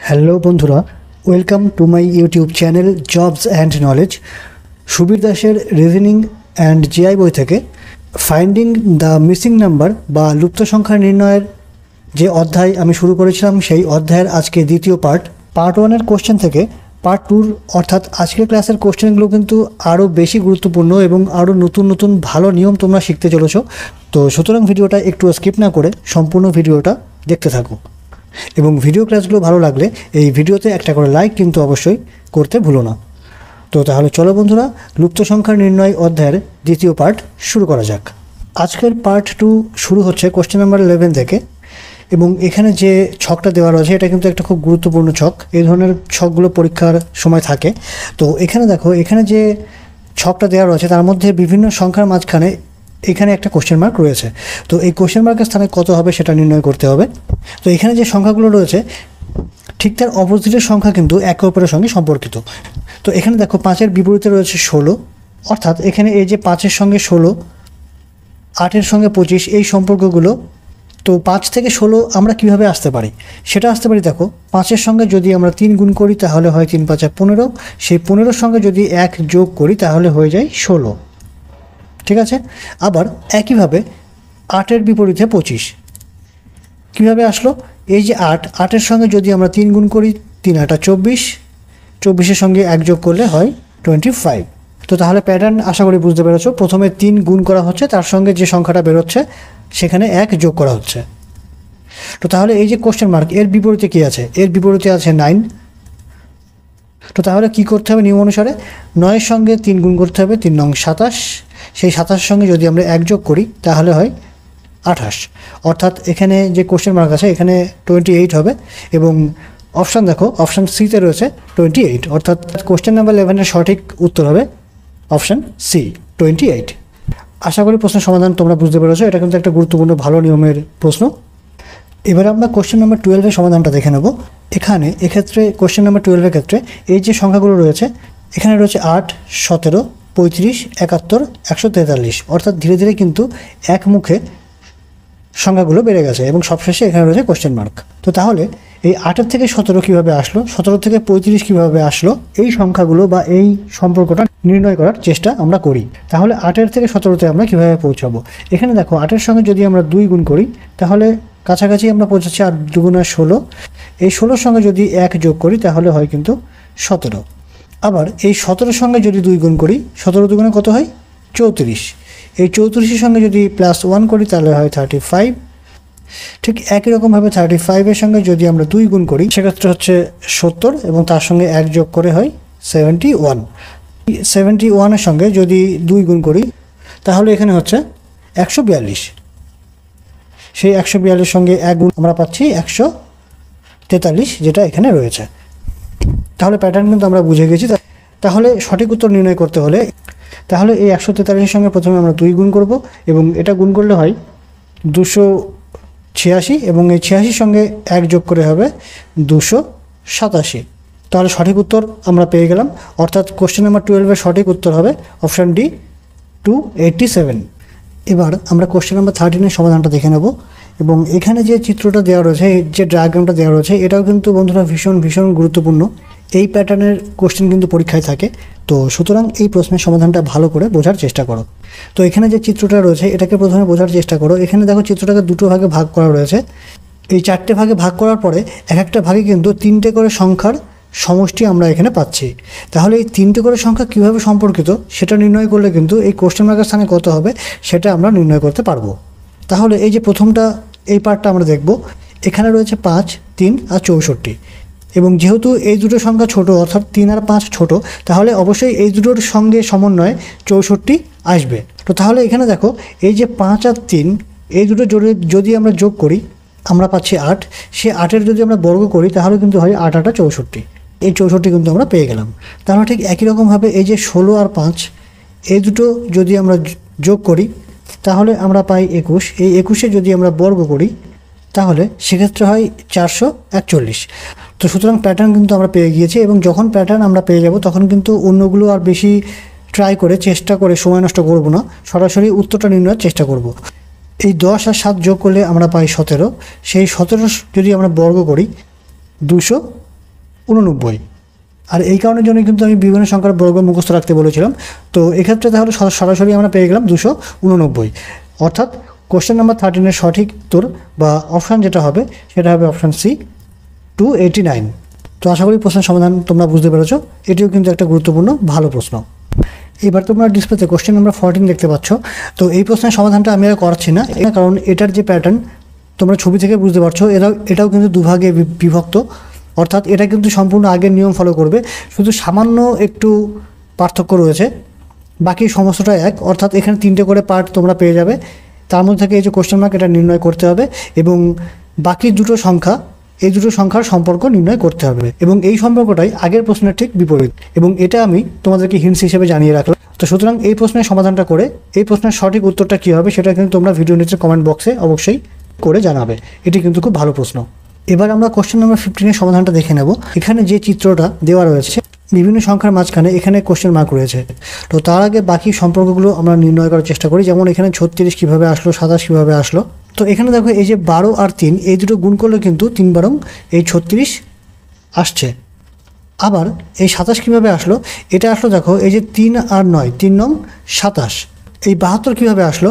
Hello বন্ধুরা, welcome to my YouTube channel jobs and knowledge. Subir দাসের reasoning and GI বই থেকে ফাইন্ডিং দ্য মিসিং নাম্বার বা লুপ্ত সংখ্যা নির্ণয়ের যে অধ্যায় আমি শুরু করেছিলাম, সেই অধ্যায়ের আজকে দ্বিতীয় পার্ট 1-এর কোশ্চেন থেকে পার্ট 2 অর্থাৎ আজকের ক্লাসের কোশ্চেনগুলো কিন্তু আরও বেশি গুরুত্বপূর্ণ এবং আরও নতুন নতুন ভালো নিয়ম তোমরা শিখতে চলেছো। তো সুতরাং ভিডিওটা একটু স্কিপ না করে সম্পূর্ণ ভিডিওটা দেখতে থাকো এবং ভিডিও ক্লাসগুলো ভালো লাগলে এই ভিডিওতে একটা করে লাইক কিন্তু অবশ্যই করতে ভুলো না। তো তাহলে চলো বন্ধুরা, লুপ্ত সংখ্যা নির্ণয় অধ্যায়ের দ্বিতীয় পার্ট শুরু করা যাক। আজকের পার্ট 2 শুরু হচ্ছে কোশ্চেন নাম্বার 11 থেকে এবং এখানে যে ছকটা দেওয়া রয়েছে এটা কিন্তু একটা খুব গুরুত্বপূর্ণ ছক। এই ধরনের ছকগুলো পরীক্ষার সময় থাকে। তো এখানে দেখো, এখানে যে ছকটা দেওয়া রয়েছে তার মধ্যে বিভিন্ন সংখ্যার মাঝখানে এখানে একটা কোশ্চেন মার্ক রয়েছে। তো এই কোশ্চেন মার্কের স্থানে কত হবে সেটা নির্ণয় করতে হবে। তো এখানে যে সংখ্যাগুলো রয়েছে ঠিক তার অপোজিটের সংখ্যা কিন্তু একে অপরের সঙ্গে সম্পর্কিত। তো এখানে দেখো 5-এর বিপরীতে রয়েছে 16, অর্থাৎ এখানে এই যে 5-এর সঙ্গে 16, 8-এর সঙ্গে 25, এই সম্পর্কগুলো। তো 5 থেকে 16 আমরা কিভাবে আসতে পারি সেটা আসতে পারি। দেখো, 5-এর সঙ্গে যদি আমরা 3 গুণ করি তাহলে হয় 3 5 15, সেই 15-র সঙ্গে যদি 1 যোগ করি তাহলে হয়ে যায় 16। ঠিক আছে। আবার একইভাবে 8-এর বিপরীতে 25 কীভাবে আসলো? এই যে 8-এর সঙ্গে যদি আমরা 3 গুণ করি, 3 8 24, 24-এর সঙ্গে 1 যোগ করলে হয় 25। তো তাহলে প্যাটার্ন আশা করি বুঝতে পেরেছো। প্রথমে 3 গুণ করা হচ্ছে, তার সঙ্গে যে সংখ্যাটা বেরোচ্ছে সেখানে 1 যোগ করা হচ্ছে। তো তাহলে এই যে কোশ্চেন মার্ক, এর বিপরীতে কী আছে? এর বিপরীতে আছে 9। তো তাহলে কী করতে হবে? নিয়ম অনুসারে 9-এর সঙ্গে 3 গুণ করতে হবে, 3 9 27, সেই 27-এর সঙ্গে যদি আমরা 1 যোগ করি তাহলে হয় 28। অর্থাৎ এখানে যে কোশ্চেন মার্ক আছে এখানে 28 হবে এবং অপশান দেখো, অপশান সিতে রয়েছে 28, অর্থাৎ কোশ্চেন নাম্বার 11-এর সঠিক উত্তর হবে অপশান সি, 28। আশা করি প্রশ্নের সমাধান তোমরা বুঝতে পেরেছো। এটা কিন্তু একটা গুরুত্বপূর্ণ ভালো নিয়মের প্রশ্ন। এবারে আমরা কোশ্চেন নাম্বার 12-এর সমাধানটা দেখে নেব। এক্ষেত্রে কোশ্চেন নাম্বার 12-এর ক্ষেত্রে এই যে সংখ্যাগুলো রয়েছে, এখানে রয়েছে 8 17 35 71 143, অর্থাৎ ধীরে ধীরে কিন্তু এক মুখে সংখ্যাগুলো বেড়ে গেছে এবং সবশেষে এখানে রয়েছে কোশ্চেন মার্ক। তো তাহলে এই 8-এর থেকে 17 কীভাবে আসলো, 17 থেকে 35 কীভাবে আসলো, এই সংখ্যাগুলো বা এই সম্পর্কটা নির্ণয় করার চেষ্টা আমরা করি। তাহলে 8-এর থেকে 17-তে আমরা কীভাবে পৌঁছাবো? এখানে দেখো, 8-এর সঙ্গে যদি আমরা 2 গুণ করি তাহলে কাছাকাছি আমরা পৌঁছাচ্ছি। 8 2 16, এই 16-র সঙ্গে যদি 1 যোগ করি তাহলে হয় কিন্তু 17। আবার এই 17-এর সঙ্গে যদি 2 গুণ করি, 17 দুগুণে কত হয়? 34। এই 34-এর সঙ্গে যদি +1 করি তাহলে হয় 35। ঠিক একই রকমভাবে 35-এর সঙ্গে যদি আমরা 2 গুণ করি সেক্ষেত্রে হচ্ছে 70 এবং তার সঙ্গে 1 যোগ করে হয় 71। 71-এর সঙ্গে যদি 2 গুণ করি তাহলে এখানে হচ্ছে 142। সেই 142-এর সঙ্গে 1 গুণ আমরা পাচ্ছি 143, যেটা এখানে রয়েছে। তাহলে প্যাটার্ন কিন্তু আমরা বুঝে গেছি। তাহলে সঠিক উত্তর নির্ণয় করতে হলে তাহলে এই 143-এর সঙ্গে প্রথমে আমরা 2 গুণ করব এবং এটা গুণ করলে হয় 286 এবং এই 86-র সঙ্গে 1 যোগ করে হবে 287। তাহলে সঠিক উত্তর আমরা পেয়ে গেলাম, অর্থাৎ কোশ্চেন নাম্বার 12-এর সঠিক উত্তর হবে অপশান ডি, 287। এবার আমরা কোশ্চেন নাম্বার 13-এর সমাধানটা দেখে নেব এবং এখানে যে চিত্রটা দেওয়া রয়েছে, যে ডায়াগ্রামটা দেওয়া রয়েছে, এটাও কিন্তু বন্ধুরা ভীষণ ভীষণ গুরুত্বপূর্ণ। এই প্যাটার্নের কোশ্চেন কিন্তু পরীক্ষায় থাকে। তো সুতরাং এই প্রশ্নের সমাধানটা ভালো করে বোঝার চেষ্টা করো। তো এখানে যে চিত্রটা রয়েছে এটাকে প্রথমে বোঝার চেষ্টা করো। এখানে দেখো, চিত্রটাকে দুটো ভাগে ভাগ করা রয়েছে। এই 4টে ভাগে ভাগ করার পরে এক একটা ভাগে কিন্তু 3টে করে সংখ্যার সমষ্টি আমরা এখানে পাচ্ছি। তাহলে এই 3টে করে সংখ্যা কীভাবে সম্পর্কিত সেটা নির্ণয় করলে কিন্তু এই কোশ্চেন মার্কের স্থানে কত হবে সেটা আমরা নির্ণয় করতে পারবো। তাহলে এই যে প্রথমটা, এই পার্টটা আমরা দেখব। এখানে রয়েছে 5 3 আর 64 এবং যেহেতু এই দুটো সংখ্যা ছোট, অর্থাৎ 3 আর 5 ছোট, তাহলে অবশ্যই এই দুটোর সঙ্গে সমন্বয়ে 64 আসবে। তো তাহলে এখানে দেখো, এই যে 5 আর 3 এই দুটো জোড়ে যদি আমরা যোগ করি আমরা পাচ্ছি 8। সে 8-এর যদি আমরা বর্গ করি তাহলে কিন্তু হয় 8 8 64। এই 64 কিন্তু আমরা পেয়ে গেলাম। তাহলে ঠিক একই রকমভাবে এই যে 16 আর 5 এই দুটো যদি আমরা যোগ করি তাহলে আমরা পাই 21। এই 21-এ যদি আমরা বর্গ করি তাহলে সেক্ষেত্রে হয় 441। তো সুতরাং প্যাটার্ন কিন্তু আমরা পেয়ে গিয়েছি এবং যখন প্যাটার্ন আমরা পেয়ে যাব তখন কিন্তু অন্যগুলো আর বেশি চেষ্টা করে সময় নষ্ট করব না, সরাসরি উত্তরটা নির্ণয়ের চেষ্টা করব। এই 10 আর 7 যোগ করলে আমরা পাই 17। সেই 17 যদি আমরা বর্গ করি 89। আর এই কারণের জন্য কিন্তু আমি বিভিন্ন সংখ্যার বর্গ মুখস্থ রাখতে বলেছিলাম। তো এক্ষেত্রে তাহলে সরাসরি আমরা পেয়ে গেলাম 289। অর্থাৎ কোশ্চেন নাম্বার 13-এর সঠিক উত্তর বা অপশান যেটা হবে সেটা হবে অপশান সি, 289। তো আশা করি প্রশ্নের সমাধান তোমরা বুঝতে পেরেছো। এটিও কিন্তু একটা গুরুত্বপূর্ণ ভালো প্রশ্ন। এবার তোমরা ডিসপ্লেতে কোশ্চেন নাম্বার 14 দেখতে পাচ্ছ। তো এই প্রশ্নের সমাধানটা আমি আর করাচ্ছি না, কারণ এটার যে প্যাটার্ন তোমরা ছবি থেকে বুঝতে পারছো, এটাও কিন্তু দুভাগে বিভক্ত। অর্থাৎ এটা কিন্তু সম্পূর্ণ আগের নিয়ম ফলো করবে, শুধু সামান্য একটু পার্থক্য রয়েছে, বাকি সমস্তটা এক। অর্থাৎ এখানে 3টে করে পার্ট তোমরা পেয়ে যাবে, তার মধ্যে থেকে এই যে কোশ্চেন মার্ক এটা নির্ণয় করতে হবে এবং বাকি দুটো সংখ্যা, এই দুটো সংখ্যার সম্পর্ক নির্ণয় করতে হবে এবং এই সম্পর্কটাই আগের প্রশ্নের ঠিক বিপরীত এবং এটা আমি তোমাদেরকে হিন্টস হিসেবে জানিয়ে রাখলাম। তো সুতরাং এই প্রশ্নের সমাধানটা করে এই প্রশ্নের সঠিক উত্তরটা কী হবে সেটা কিন্তু তোমরা ভিডিও নিচে কমেন্ট বক্সে অবশ্যই করে জানাবে। এটি কিন্তু খুব ভালো প্রশ্ন। এবার আমরা কোশ্চেন নাম্বার 15-এর সমাধানটা দেখে নেব। এখানে যে চিত্রটা দেওয়া রয়েছে বিভিন্ন সংখ্যার মাঝখানে এখানে কোশ্চেন মার্ক রয়েছে। তো তার আগে বাকি সম্পর্কগুলো আমরা নির্ণয় করার চেষ্টা করি। যেমন এখানে 36 কীভাবে আসলো, 27 কীভাবে আসলো। তো এখানে দেখো এই যে 12 আর 3 এই দুটো গুণ করলে কিন্তু 3 বারং এই 36 আসছে। আবার এই 27 কীভাবে আসলো, এটা আসলো দেখো এই যে 3 আর 9, 3 নং 27। এই 72 কীভাবে আসলো,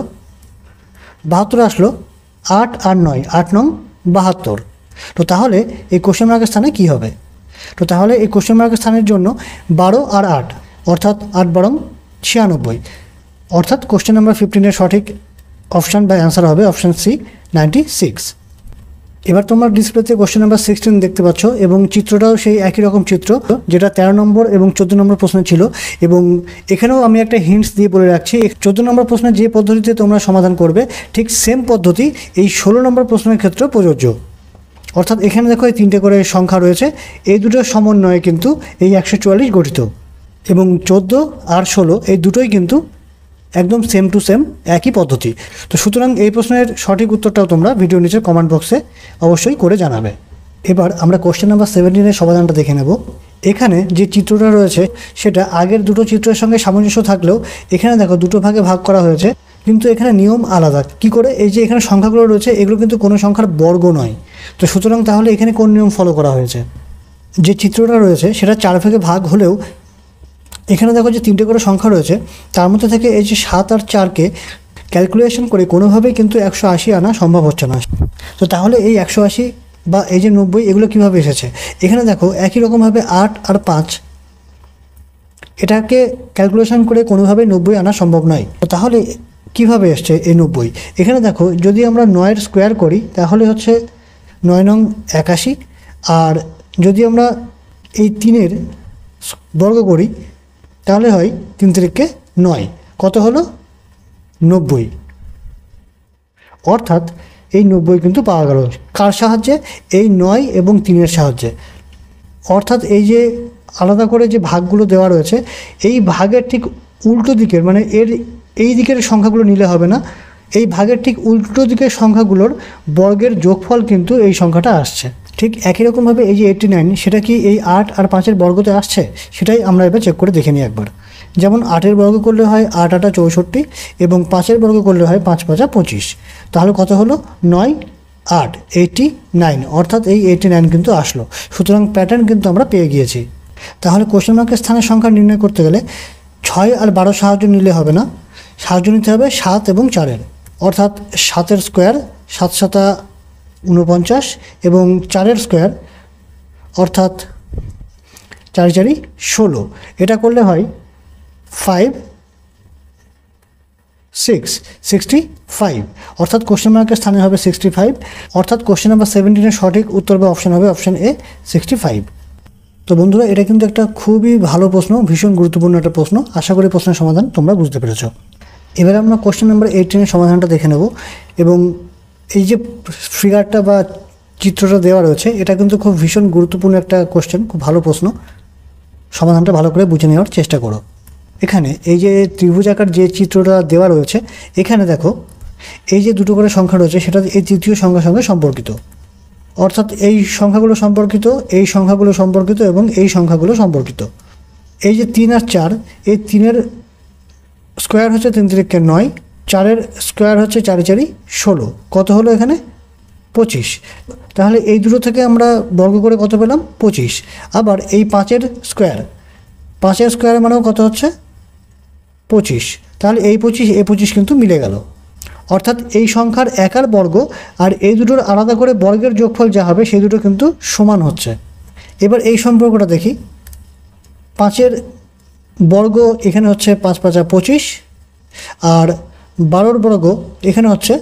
72 আসলো 8 আর 9, 8 নং 72। তো তাহলে এই কোশ্চেন মার্কের স্থানে কী হবে? তো তাহলে এই কোশ্চেন মার্কের স্থানের জন্য 12 আর 8 অর্থাৎ 8 বারং 96। অর্থাৎ কোশ্চেন নাম্বার 15-এর সঠিক অপশান বা অ্যান্সার হবে অপশান সি, 96। এবার তোমরা ডিসপ্লেতে কোশ্চেন নাম্বার 16 দেখতে পাচ্ছ এবং চিত্রটাও সেই একই রকম চিত্র যেটা 13 নম্বর এবং 14 নম্বর প্রশ্ন ছিল। এবং এখানেও আমি একটা হিন্টস দিয়ে বলে রাখছি, 14 নম্বর প্রশ্নের যে পদ্ধতিতে তোমরা সমাধান করবে ঠিক সেম পদ্ধতি এই 16 নম্বর প্রশ্নের ক্ষেত্রে প্রযোজ্য। অর্থাৎ এখানে দেখো এই 3টে করে সংখ্যা রয়েছে, এই দুটোর সমন্বয়ে কিন্তু এই 144 গঠিত এবং 14 আর 16 এই দুটোই কিন্তু একদম সেম টু সেম একই পদ্ধতি। তো সুতরাং এই প্রশ্নের সঠিক উত্তরটাও তোমরা ভিডিও নিচে কমেন্ট বক্সে অবশ্যই করে জানাবে। এবার আমরা কোশ্চেন নাম্বার 17-এর সমাধানটা দেখে নেব। এখানে যে চিত্রটা রয়েছে সেটা আগের দুটো চিত্রের সঙ্গে সামঞ্জস্য থাকলেও এখানে দেখো দুটো ভাগে ভাগ করা হয়েছে, কিন্তু এখানে নিয়ম আলাদা। কি করে? এই যে এখানে সংখ্যাগুলো রয়েছে এগুলো কিন্তু কোনো সংখ্যার বর্গ নয়। তো সুতরাং তাহলে এখানে কোন নিয়ম ফলো করা হয়েছে? যে চিত্রটা রয়েছে সেটা 4 ভাগে ভাগ হলেও এখানে দেখো যে 3টে করে সংখ্যা রয়েছে, তার মধ্যে থেকে এই যে 7 আর 4কে ক্যালকুলেশন করে কোনোভাবেই কিন্তু 180 আনা সম্ভব হচ্ছে না। তো তাহলে এই 180 বা এই যে 90 এগুলো কীভাবে এসেছে? এখানে দেখো একই রকমভাবে 8 আর 5 এটাকে ক্যালকুলেশন করে কোনোভাবেই 90 আনা সম্ভব নয়। তো তাহলে কীভাবে এসছে এই 90? এখানে দেখো যদি আমরা 9-এর স্কোয়ার করি তাহলে হচ্ছে 9 নং 81, আর যদি আমরা এই 3-এর বর্গ করি তাহলে হয় 3 তিরিকে 9, কত হলো? 90। অর্থাৎ এই 90 কিন্তু পাওয়া গেল কার সাহায্যে? এই 9 এবং 3-এর সাহায্যে। অর্থাৎ এই যে আলাদা করে যে ভাগগুলো দেওয়া রয়েছে এই ভাগের ঠিক উল্টো দিকের, মানে এর এই দিকের সংখ্যাগুলো নিলে হবে না, এই ভাগের ঠিক উল্টো দিকের সংখ্যাগুলোর বর্গের যোগফল কিন্তু এই সংখ্যাটা আসছে। ঠিক একই রকমভাবে এই যে 89 সেটা কি এই 8 আর 5-এর বর্গতে আসছে? সেটাই আমরা এবার চেক করে দেখে নিই একবার। যেমন 8-এর বর্গ করলে হয় 8 8 64 এবং 5-এর বর্গ করলে হয় 5 5 25। তাহলে কত হলো? 9 8 89। অর্থাৎ এই 89 কিন্তু আসলো। সুতরাং প্যাটার্ন কিন্তু আমরা পেয়ে গিয়েছি। তাহলে কোশ্চেন মার্কের স্থানের সংখ্যা নির্ণয় করতে গেলে 6 আর 12 সাহায্য নিলে হবে না, সাহায্য নিতে হবে 7 এবং 4-এর। অর্থাৎ 7-এর স্কোয়ার 7 7 49 এবং 4-এর স্কোয়ার অর্থাৎ 4 4 16। এটা করলে হয় 5 6 65। অর্থাৎ কোশ্চেন মার্কের স্থানে হবে 65। অর্থাৎ কোশ্চেন নাম্বার 17-এর সঠিক উত্তর বা অপশান হবে অপশান এ, 65। তো বন্ধুরা এটা কিন্তু একটা খুবই ভালো প্রশ্ন, ভীষণ গুরুত্বপূর্ণ একটা প্রশ্ন। আশা করি প্রশ্নের সমাধান তোমরা বুঝতে পেরেছো। এবারে আমরা কোশ্চেন নাম্বার 18-এর সমাধানটা দেখে নেব এবং এই যে ফিগারটা বা চিত্রটা দেওয়া রয়েছে এটা কিন্তু খুব ভীষণ গুরুত্বপূর্ণ একটা কোশ্চেন, খুব ভালো প্রশ্ন। সমাধানটা ভালো করে বুঝে নেওয়ার চেষ্টা করো। এখানে এই যে ত্রিভুজাকার যে চিত্রটা দেওয়া রয়েছে এখানে দেখো এই যে দুটো করে সংখ্যা রয়েছে সেটা এই তৃতীয় সংখ্যার সঙ্গে সম্পর্কিত। অর্থাৎ এই সংখ্যাগুলো সম্পর্কিত, এই সংখ্যাগুলো সম্পর্কিত এবং এই সংখ্যাগুলো সম্পর্কিত। এই যে 3 আর 4, এই 3-এর স্কোয়ার হচ্ছে 3 তিরিকে 9, 4-এর স্কোয়ার হচ্ছে 4 4 16। কত হলো এখানে? 25। তাহলে এই দুটো থেকে আমরা বর্গ করে কত পেলাম? 25। আবার এই 5-এর স্কোয়ার মানেও কত হচ্ছে? 25। তাহলে এই 25 কিন্তু মিলে গেল, অর্থাৎ এই সংখ্যার একার বর্গ আর এই দুটোর আলাদা করে বর্গের যোগফল যা হবে সেই দুটো কিন্তু সমান হচ্ছে। এবার এই সম্পর্কটা দেখি। 5-এর বর্গ এখানে হচ্ছে 5 × 5 = 25, আর 12-র বর্গ এখানে হচ্ছে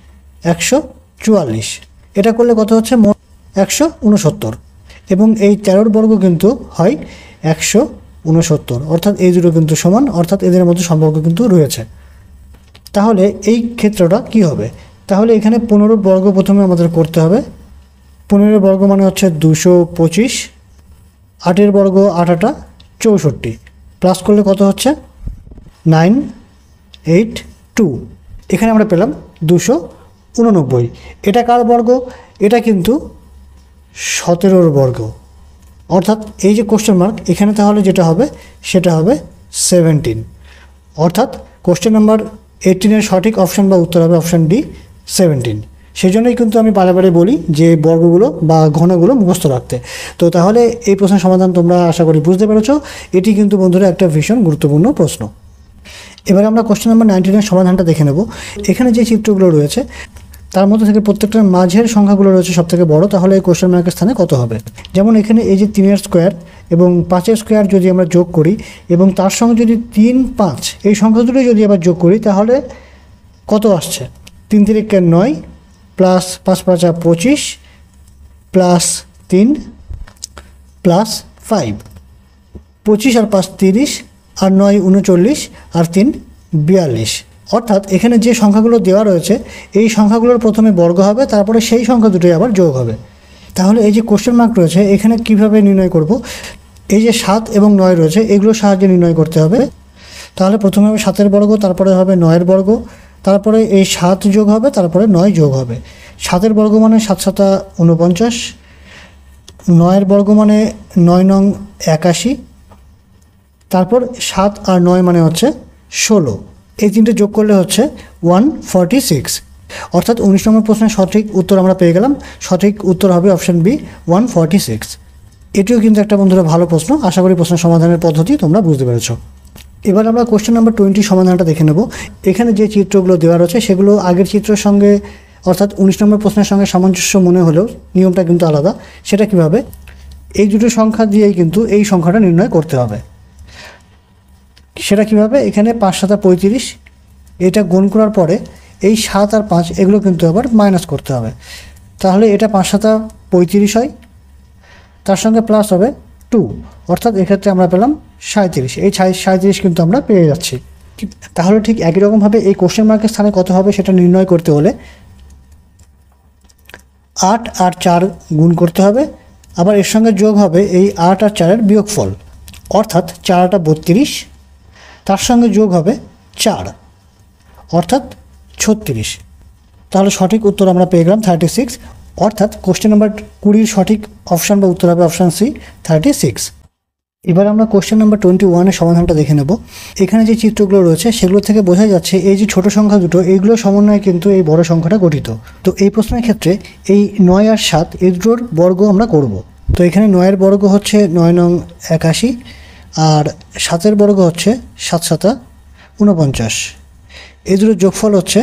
144। এটা করলে কত হচ্ছে? মোট 169। এবং এই 13-র বর্গ কিন্তু হয় 169, অর্থাৎ এই দুটো কিন্তু সমান, অর্থাৎ এদের মধ্যে সম্পর্ক কিন্তু রয়েছে। তাহলে এই ক্ষেত্রটা কি হবে? তাহলে এখানে 15 বর্গ প্রথমে আমাদের করতে হবে। 15 বর্গ মানে হচ্ছে 225, 8-এর বর্গ 8 × 8 = 64, প্লাস করলে কত হচ্ছে? 982। এখানে আমরা পেলাম 289। এটা কার বর্গ? এটা কিন্তু 17-র বর্গ, অর্থাৎ এই যে কোশ্চেন মার্ক এখানে তাহলে যেটা হবে সেটা হবে 17, অর্থাৎ কোশ্চেন নাম্বার 18-এর সঠিক অপশান বা উত্তর হবে অপশান ডি, 17। সেই জন্যই কিন্তু আমি বারে বলি যে বর্গগুলো বা ঘনগুলো মুখস্থ রাখতে। তো তাহলে এই প্রশ্নের সমাধান তোমরা আশা করি বুঝতে পেরেছ। এটি কিন্তু বন্ধুরা একটা ভীষণ গুরুত্বপূর্ণ প্রশ্ন। এবার আমরা কোশ্চেন নাম্বার 19-এর সমাধানটা দেখে নেব। এখানে যে চিত্রগুলো রয়েছে তার মধ্যে থেকে প্রত্যেকটার মাঝের সংখ্যাগুলো রয়েছে সবথেকে বড়, তাহলে এই কোশ্চেন মার্কের স্থানে কত হবে? যেমন এখানে এই যে 3-এর স্কোয়ার এবং 5-এর স্কোয়ার যদি আমরা যোগ করি এবং তার সঙ্গে যদি 3, 5 এই সংখ্যা দুটোই যদি আবার যোগ করি তাহলে কত আসছে? 3 × 3 = 9, প্লাস 5 × 5 = 25, প্লাস 3 প্লাস 5, 25 আর 5 = 30, আর 9 = 39, আর 3 = 42। অর্থাৎ এখানে যে সংখ্যাগুলো দেওয়া রয়েছে এই সংখ্যাগুলোর প্রথমে বর্গ হবে, তারপরে সেই সংখ্যা দুটোই আবার যোগ হবে। তাহলে এই যে কোশ্চেন মার্ক রয়েছে এখানে কিভাবে নির্ণয় করব? এই যে 7 এবং 9 রয়েছে এগুলোর সাহায্যে নির্ণয় করতে হবে। তাহলে প্রথমে হবে 7-এর বর্গ, তারপরে হবে 9-এর বর্গ, তারপরে এই 7 যোগ হবে, তারপরে 9 যোগ হবে। 7-এর বর্গ মানে 7 × 7 = 49, 9-এর বর্গ মানে 9 × 9 = 81, তারপর 7 আর 9 মানে হচ্ছে 16। এই তিনটে যোগ করলে হচ্ছে 146, অর্থাৎ 19 নম্বর প্রশ্নের সঠিক উত্তর আমরা পেয়ে গেলাম। সঠিক উত্তর হবে অপশান বি, 146। এটিও কিন্তু একটা বন্ধুরা ভালো প্রশ্ন। আশা করি প্রশ্নের সমাধানের পদ্ধতি তোমরা বুঝতে পেরেছ। এবার আমরা কোশ্চেন নাম্বার 20 সমাধানটা দেখে নেব। এখানে যে চিত্রগুলো দেওয়া রয়েছে সেগুলো আগের চিত্রের সঙ্গে অর্থাৎ 19 নম্বর প্রশ্নের সঙ্গে সামঞ্জস্য মনে হলেও নিয়মটা কিন্তু আলাদা। সেটা কিভাবে? এই দুটো সংখ্যা দিয়েই কিন্তু এই সংখ্যাটা নির্ণয় করতে হবে। সেটা কিভাবে? এখানে 5 × 7 = 35, এটা গুণ করার পরে এই 7 আর 5 এগুলো কিন্তু আবার মাইনাস করতে হবে। তাহলে এটা 5 × 7 = 35 হয়, তার সঙ্গে প্লাস হবে 2, অর্থাৎ এক্ষেত্রে আমরা পেলাম 37। এই 37 কিন্তু আমরা পেয়ে যাচ্ছি। তাহলে ঠিক একই রকমভাবে এই কোশ্চেন মার্কের স্থানে কত হবে সেটা নির্ণয় করতে হলে 8 আর 4 গুণ করতে হবে, আবার এর সঙ্গে যোগ হবে এই 8 আর 4-এর বিয়োগফল, অর্থাৎ 4 × 8 = 32, তার সঙ্গে যোগ হবে 4, অর্থাৎ 36। তাহলে সঠিক উত্তর আমরা পেয়ে গেলাম 36, অর্থাৎ কোশ্চেন নাম্বার 20-র সঠিক অপশান বা উত্তর হবে অপশান সি, 36। এবার আমরা কোশ্চেন নাম্বার 21-এর সমাধানটা দেখে নেব। এখানে যে চিত্রগুলো রয়েছে সেগুলো থেকে বোঝা যাচ্ছে এই যে ছোট সংখ্যা দুটো এইগুলো সমন্বয়ে কিন্তু এই বড় সংখ্যাটা গঠিত। তো এই প্রশ্নের ক্ষেত্রে এই 9 আর 7 এই দুটোর বর্গ আমরা করব। তো এখানে 9-এর বর্গ হচ্ছে 9 × 9 = 81, আর 7-এর বর্গ হচ্ছে 7 × 7 = 49। এই দুটোর যোগফল হচ্ছে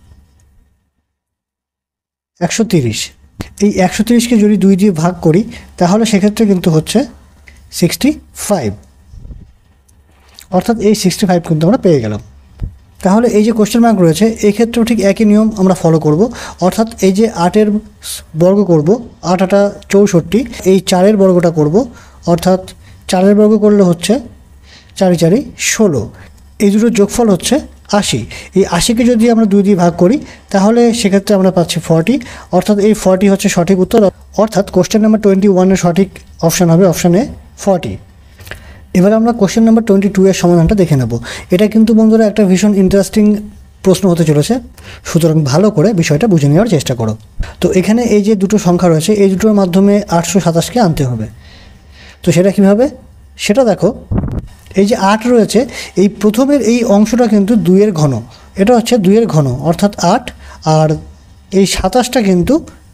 130। এই 130কে যদি 2 দিয়ে ভাগ করি তাহলে সেক্ষেত্রে কিন্তু হচ্ছে 65, অর্থাৎ এই 65 কিন্তু আমরা পেয়ে গেলাম। তাহলে এই যে কোশ্চেন মার্ক রয়েছে এই ক্ষেত্রেও ঠিক একই নিয়ম আমরা ফলো করব, অর্থাৎ এই যে 8-এর বর্গ করব, 8 × 8 = 64, এই 4-এর বর্গটা করব, অর্থাৎ 4-এর বর্গ করলে হচ্ছে 4 × 4 = 16। এই দুটোর যোগফল হচ্ছে 80। এই 80কে যদি আমরা 2 দিয়ে ভাগ করি তাহলে সেক্ষেত্রে আমরা পাচ্ছি 40, অর্থাৎ এই 40 হচ্ছে সঠিক উত্তর, অর্থাৎ কোশ্চেন নাম্বার 21-এর সঠিক অপশান হবে অপশান এ, 40। এবার আমরা কোশ্চেন নাম্বার 22-এর সমাধানটা দেখে নেব। এটা কিন্তু বন্ধুরা একটা ভীষণ ইন্টারেস্টিং প্রশ্ন হতে চলেছে, সুতরাং ভালো করে বিষয়টা বুঝে নেওয়ার চেষ্টা করো। তো এখানে এই যে দুটো সংখ্যা রয়েছে এই দুটোর মাধ্যমে 827কে আনতে হবে। তো সেটা কীভাবে সেটা দেখো। এই যে 8 রয়েছে এই প্রথমের এই অংশটা কিন্তু 2-এর ঘন, এটা হচ্ছে 2-এর ঘন, অর্থাৎ 8, আর এই 27টা কিন্তু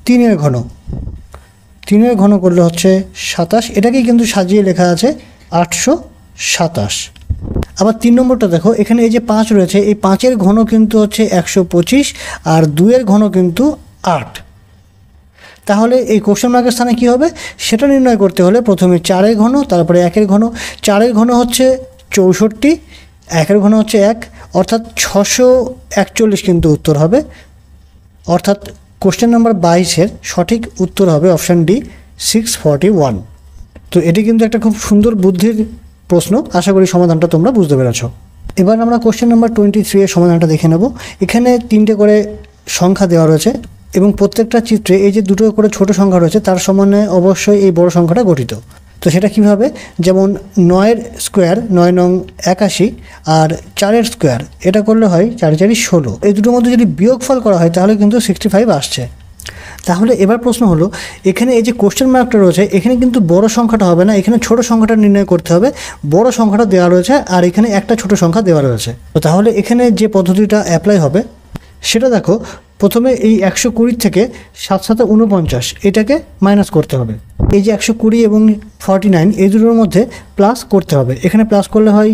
3-এর ঘন, 3-এর ঘন করলে হচ্ছে 27, এটাকেই কিন্তু সাজিয়ে লেখা আছে 827। আবার 3 নম্বরটা দেখো, এখানে এই যে 5 রয়েছে, এই 5-এর ঘন কিন্তু হচ্ছে 125 আর 2-এর ঘন কিন্তু 8। তাহলে এই কোশ্চেন মার্কের স্থানে কী হবে সেটা নির্ণয় করতে হলে প্রথমে 4-এর ঘন, তারপরে 1-এর ঘন। 4-এর ঘন হচ্ছে 64, 1-এর ঘন হচ্ছে 1, অর্থাৎ 641 কিন্তু উত্তর হবে। অর্থাৎ কোশ্চেন নাম্বার 22-এর সঠিক উত্তর হবে অপশান ডি 641। তো এটি কিন্তু একটা খুব সুন্দর বুদ্ধির প্রশ্ন, আশা করি সমাধানটা তোমরা বুঝতে পেরেছ। এবার আমরা কোশ্চেন নাম্বার 23-এর সমাধানটা দেখে নেব। এখানে 3টে করে সংখ্যা দেওয়া রয়েছে এবং প্রত্যেকটা চিত্রে এই যে 2টো করে ছোট সংখ্যা রয়েছে তার সমানে অবশ্যই এই বড় সংখ্যাটা গঠিত। তো সেটা কীভাবে, যেমন 9-এর স্কোয়ার 9 নং 81 আর 4-এর স্কোয়ার এটা করলে হয় 4 4 16। এই দুটোর মধ্যে যদি বিয়োগফল করা হয় তাহলে কিন্তু 65 আসছে। তাহলে এবার প্রশ্ন হলো, এখানে এই যে কোশ্চেন মার্কটা রয়েছে এখানে কিন্তু বড় সংখ্যাটা হবে না, এখানে ছোট সংখ্যাটা নির্ণয় করতে হবে। বড় সংখ্যাটা দেওয়া রয়েছে আর এখানে একটা ছোট সংখ্যা দেওয়া রয়েছে। তো তাহলে এখানে যে পদ্ধতিটা অ্যাপ্লাই হবে সেটা দেখো, প্রথমে এই 120 থেকে 7 7 49 এটাকে মাইনাস করতে হবে। এই যে 120 এবং 49 এই দুটোর মধ্যে প্লাস করতে হবে। এখানে প্লাস করলে হয়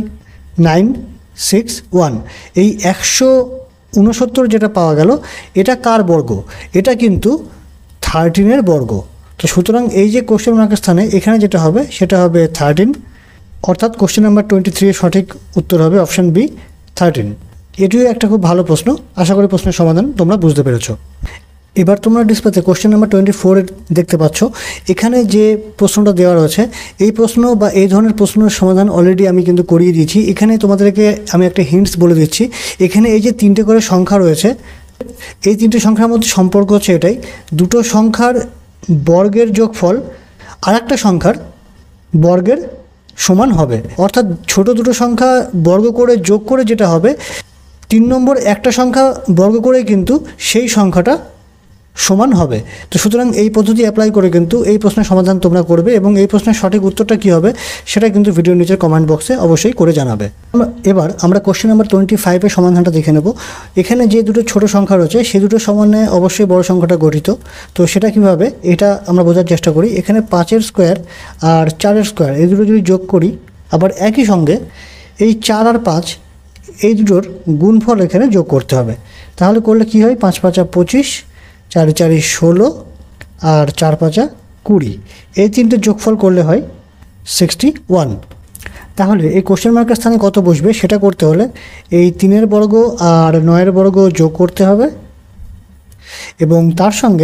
961। এই 169 যেটা পাওয়া গেল এটা কার বর্গ, এটা কিন্তু 13-এর বর্গ। তো সুতরাং এই যে কোশ্চেন মার্কের স্থানে এখানে যেটা হবে সেটা হবে 13, অর্থাৎ কোশ্চেন নাম্বার 23-এর সঠিক উত্তর হবে অপশান বি 13। এটিও একটা খুব ভালো প্রশ্ন, আশা করি প্রশ্নের সমাধান তোমরা বুঝতে পেরেছ। এবার তোমরা ডিসপ্লেতে কোশ্চেন নাম্বার 24 দেখতে পাচ্ছ। এখানে যে প্রশ্নটা দেওয়া রয়েছে এই প্রশ্ন বা এই ধরনের প্রশ্নের সমাধান অলরেডি আমি কিন্তু করিয়ে দিয়েছি। এখানে তোমাদেরকে আমি একটা হিন্টস বলে দিচ্ছি। এখানে এই যে 3টে করে সংখ্যা রয়েছে, এই 3টে সংখ্যার মধ্যে সম্পর্ক হচ্ছে এটাই, দুটো সংখ্যার বর্গের যোগফল আর একটা সংখ্যার বর্গের সমান হবে। অর্থাৎ ছোট দুটো সংখ্যা বর্গ করে যোগ করে যেটা হবে 3 নম্বর একটা সংখ্যা বর্গ করে কিন্তু সেই সংখ্যাটা সমান হবে। তো সুতরাং এই পদ্ধতি অ্যাপ্লাই করে কিন্তু এই প্রশ্নের সমাধান তোমরা করবে এবং এই প্রশ্নের সঠিক উত্তরটা কী হবে সেটা কিন্তু ভিডিওর নিচের কমেন্ট বক্সে অবশ্যই করে জানাবে। এবার আমরা কোশ্চেন নাম্বার 25-এর সমাধানটা দেখে নেব। এখানে যে দুটো ছোট সংখ্যা রয়েছে সেই দুটোর সমানে অবশ্যই বড় সংখ্যাটা গঠিত। তো সেটা কীভাবে এটা আমরা বোঝার চেষ্টা করি। এখানে 5-এর স্কোয়ার আর 4-এর স্কোয়ার এই দুটো যদি যোগ করি, আবার একই সঙ্গে এই 4 আর 5 এই দুটোর গুণফল এখানে যোগ করতে হবে। তাহলে করলে কি হয়, 5 5 25, 4 4 16 আর 4 5 20, এই 3টে যোগফল করলে হয় 61। তাহলে এই কোশ্চেন মার্কের স্থানে কত বসবে সেটা করতে হলে এই 3-এর বর্গ আর 9-এর বর্গ যোগ করতে হবে এবং তার সঙ্গে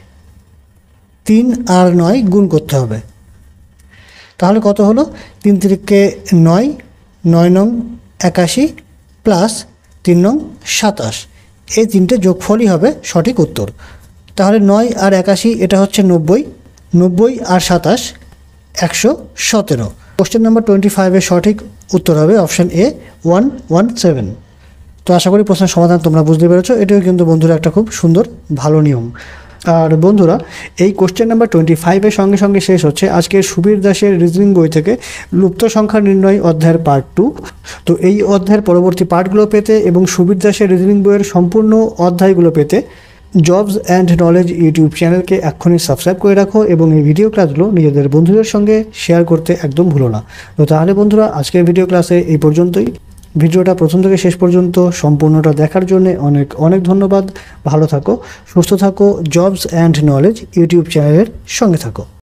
3 আর 9 গুণ করতে হবে। তাহলে কত হলো, 3 3 9, 9 নং 81 প্লাস 3 নং 27, এই 3টে যোগফলই হবে সঠিক উত্তর। তাহলে 9 আর 81 এটা হচ্ছে 90, 90 আর 27 117। কোশ্চেন নাম্বার 25-এর সঠিক উত্তর হবে অপশান এ 117। তো আশা করি প্রশ্নের সমাধান তোমরা বুঝতে পেরেছো। এটাও কিন্তু বন্ধুরা একটা খুব সুন্দর ভালো নিয়ম। আর বন্ধুরা এই কোশ্চেন নাম্বার 25-এর সঙ্গে সঙ্গে শেষ হচ্ছে আজকের সুবীর দাসের রিজনিং বই থেকে লুপ্ত সংখ্যা নির্ণয় অধ্যায়ের পার্ট 2। তো এই অধ্যায়ের পরবর্তী পার্টগুলো পেতে এবং সুবীর দাসের রিজনিং বইয়ের সম্পূর্ণ অধ্যায়গুলো পেতে জবস অ্যান্ড নলেজ ইউটিউব চ্যানেলকে এক্ষুনি সাবস্ক্রাইব করে রাখো এবং এই ভিডিও ক্লাসগুলো নিজেদের বন্ধুদের সঙ্গে শেয়ার করতে একদম ভুলো না। তো তাহলে বন্ধুরা আজকের ভিডিও ক্লাসে এই পর্যন্তই। ভিডিওটা প্রথম থেকে শেষ পর্যন্ত সম্পূর্ণটা দেখার জন্য অনেক অনেক ধন্যবাদ। ভালো থাকো, সুস্থ থাকো, জবস অ্যান্ড নলেজ ইউটিউব চ্যানেলের সঙ্গে থাকো।